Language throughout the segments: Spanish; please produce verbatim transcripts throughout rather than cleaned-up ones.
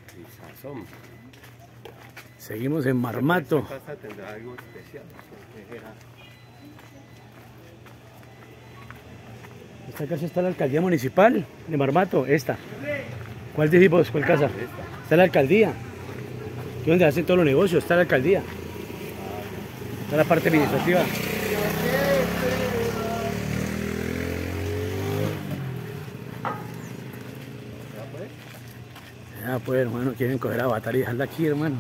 Seguimos en Marmato. Esta casa tendrá algo especial. Esta casa está en la alcaldía municipal de Marmato, esta. ¿Cuál decimos? ¿Cuál casa? Está en la alcaldía. Aquí es donde hacen todos los negocios, está la alcaldía. Está la parte administrativa. Ya pues, hermano, quieren coger Avatar y dejarla aquí, hermano.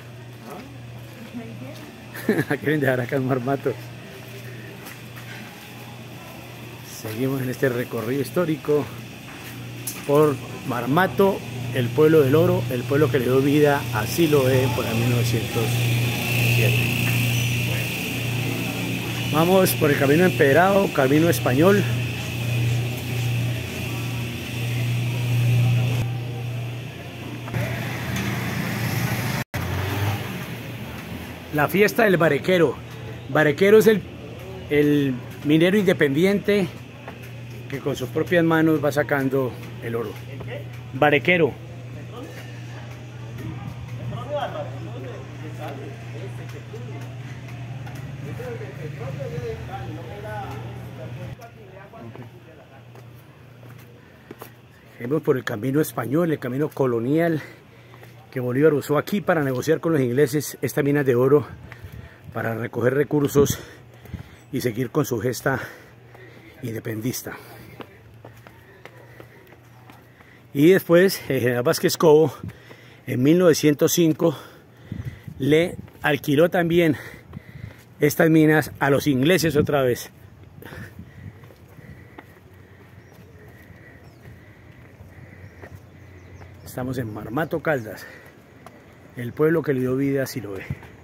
La quieren dejar acá en Marmato. Seguimos en este recorrido histórico por Marmato, el pueblo del oro, el pueblo que le dio vida a Siloé por el mil novecientos siete. Vamos por el camino empedrado, camino español. La fiesta del barequero. Barequero es el, el minero independiente que con sus propias manos va sacando el oro. Barequero. Seguimos por el camino español, el camino colonial que Bolívar usó aquí para negociar con los ingleses esta mina de oro, para recoger recursos y seguir con su gesta independista. Y después el general Vázquez Cobo en mil novecientos cinco le alquiló también estas minas a los ingleses otra vez. Estamos en Marmato, Caldas, el pueblo que le dio vida a Siloé.